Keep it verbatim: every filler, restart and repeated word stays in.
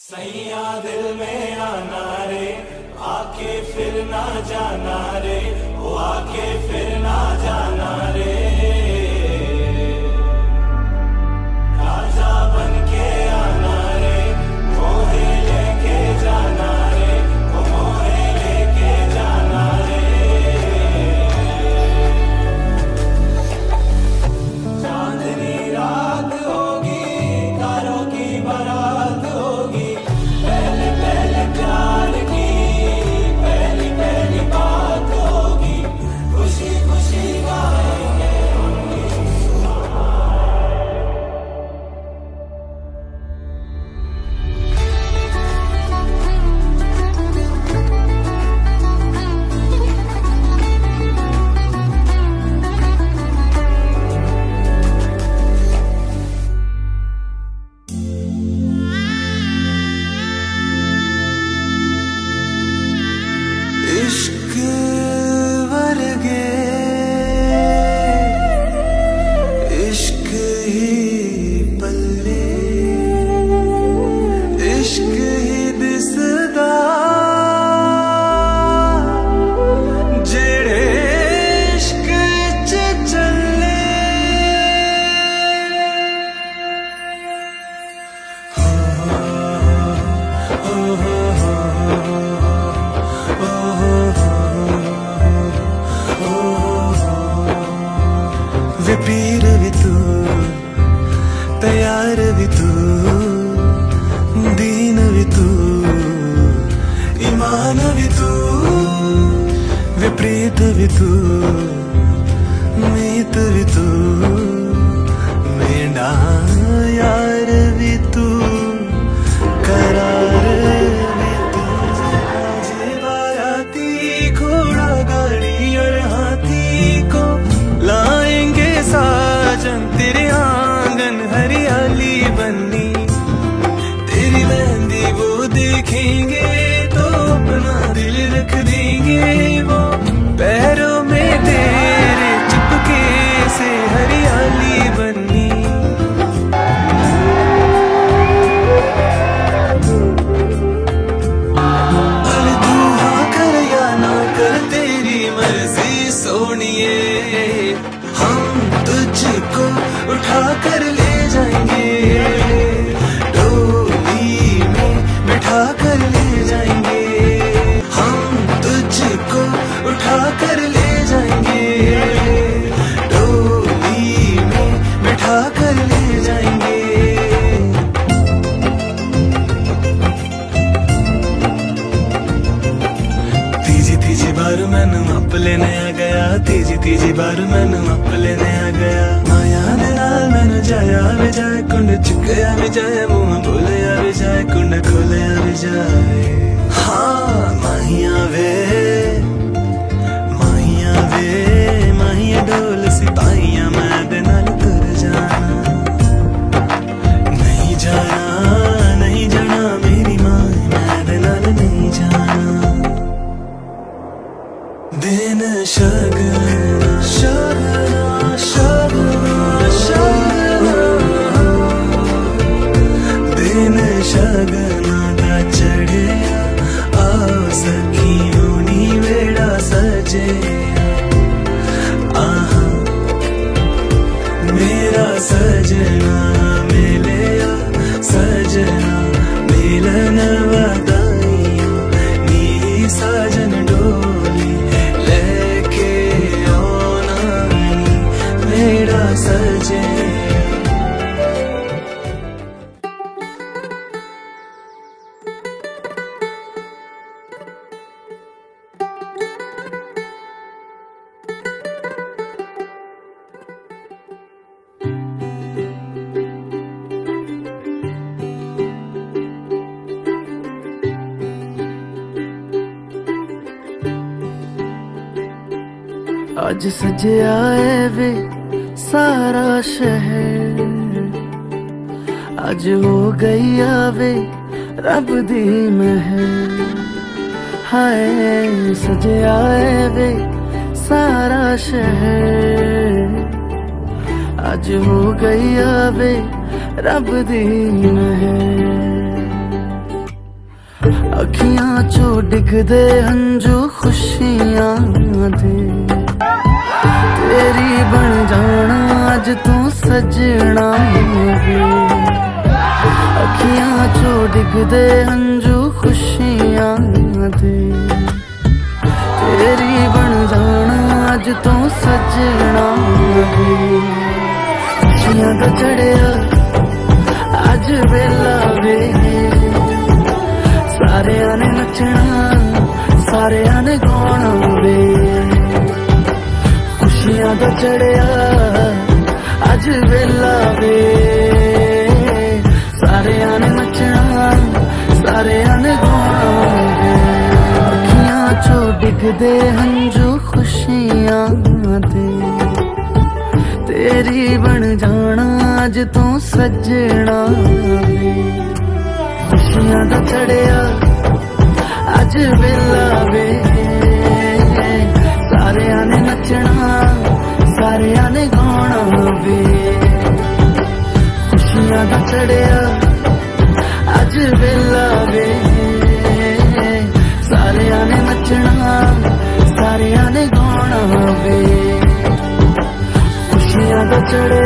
सैया दिल में आना रे, आके फिर ना जाना रे, वो आके फिर ना जाना रे। राजा बन के आना रे, मोहे लेके जाना रे, वो मोहे लेके जाना रे। चांदनी रात होगी, तारों की बारात होगी, पहले पहले प्यार की पहली पहली बात होगी, खुशी खुशी गाएंगे इश्क वर्गे इश्क ही पल्ले, इश्क ही दिसदा जेड़े इश्क च चले। हो हो हो वे पीर भी तू, तैयार भी तू, दीन भी तू, ईमान भी तू, विपरीत भी तू, मीत भी तू, मेरा यार भी तू, करार भी तू। जे बाराती घोड़ा गाड़ी और हाथी को लाएंगे साजन, तेरे आंगन हरियाली बन्नी, तेरी मेहंदी वो देखेंगे तो अपना दिल रख देंगे वो, पैरों में तेरे चिपके से हरियाली बन्नी। अरे तू हाँ कर या ना कर तेरी मर्जी सोनिए, हम तुझको उठा कर ले जाएंगे, डोली में बिठा कर ले जाएंगे, हम तुझको उठा कर ले जाएंगे, डोली में बिठा कर ले जाएंगे। तीजी तीजी बार मैनू अप लेने आ गया, तीजी तीजी बार मैनू अप लेने आ गया, माया दे नाल मैनू जाया भी जाए, कुंड चुकया भी जाए, मुंह बोलिया भी जाए, कुंड खोलिया भी जाए। हाँ माहिया वे माहिया वे माहिया डोल सिपाहिया, मैं दे नाल तुर जाना, नहीं जाना नहीं जाना मेरी माँ, मैं दे नाल नहीं जाना। दिन शगना शगना शगना शगना, दिन शगना दा चढ़िया, आओ सखी होनी वेड़ा सजे, आहा मेरा सजना मिलिया, सजना मिलन वदाइया, नी साजन डोली लेके आना नी मेरा सजे। आज सजया है वे सारा शहर, आज हो गई आवे रब दी महर, हाय सजया है वे सारा शहर, आज हो गई आवे रब दी महर। अखियां चो डिगदे हंजू खुशियां दे, तेरी बन जाना अज तू सजना वे। अखियां चो डिगदे हंजू खुशियां दे, तेरी बन जाना अज तू सजना वे। खुशियां दा चढ़िया अज वेला वे, सारियां ने नचना सारियां ने गाना वे। खुशियां दा चढ़िया अज वेला वे, सारियां ने नचना सारियां ने गाना वे। अखियां चो डिगदे हंजू खुशियां दे, तेरी बन जाना अज तू सजना वे। खुशियां दा चढ़िया अज वेला वे, सारियां ने नचना सारियां ने गाना वे। खुशियां दा चढ़िया अज वेला वे, सारियां ने नचना सारियां ने गाना वे। खुशियां दा चढ़िया